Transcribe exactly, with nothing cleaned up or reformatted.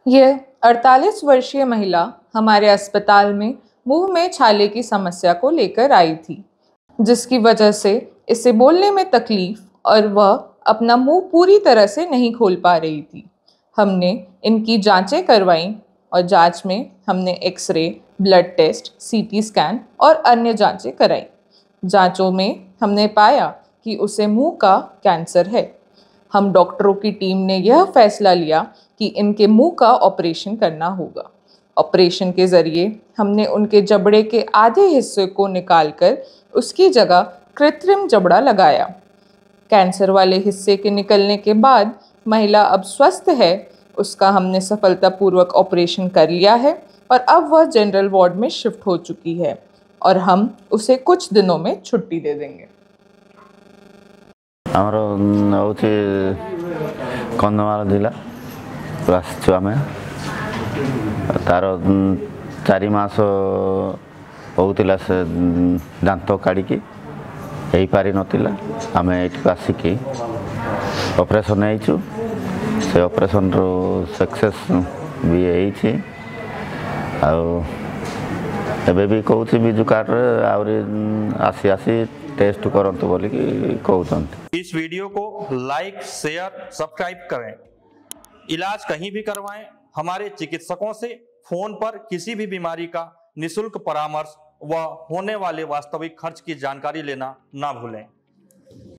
यह अड़तालीस वर्षीय महिला हमारे अस्पताल में मुंह में छाले की समस्या को लेकर आई थी, जिसकी वजह से इसे बोलने में तकलीफ और वह अपना मुंह पूरी तरह से नहीं खोल पा रही थी। हमने इनकी जांचें करवाईं और जांच में हमने x-ray, blood test, CT scan और अन्य जांचें कराई। जांचों में हमने पाया कि उसे मुंह का कैंसर है। हम डॉक्टरों की टीम ने यह फैसला लिया कि इनके मुंह का ऑपरेशन करना होगा। ऑपरेशन के ज़रिए हमने उनके जबड़े के आधे हिस्से को निकालकर उसकी जगह कृत्रिम जबड़ा लगाया। कैंसर वाले हिस्से के निकलने के बाद महिला अब स्वस्थ है। उसका हमने सफलतापूर्वक ऑपरेशन कर लिया है और अब वह जनरल वार्ड में शिफ्ट हो चुकी है और हम उसे कुछ दिनों में छुट्टी दे देंगे। आमर हूँ कंधमाल जिला आसचु आम तार चारि मास होता से दांत काढ़ी हो पारि नाला आम ये आसिकी ऑपरेशन हो से ऑपरेशन रो सक्सेस भी है आबे भी कहूँ बिजु कार्ड आउरी आसी आसी टेस्ट करंतु बोली कहते। इस वीडियो को लाइक, शेयर, सब्सक्राइब करें। इलाज कहीं भी करवाएं, हमारे चिकित्सकों से फोन पर किसी भी बीमारी का निशुल्क परामर्श व होने वाले वास्तविक खर्च की जानकारी लेना ना भूलें।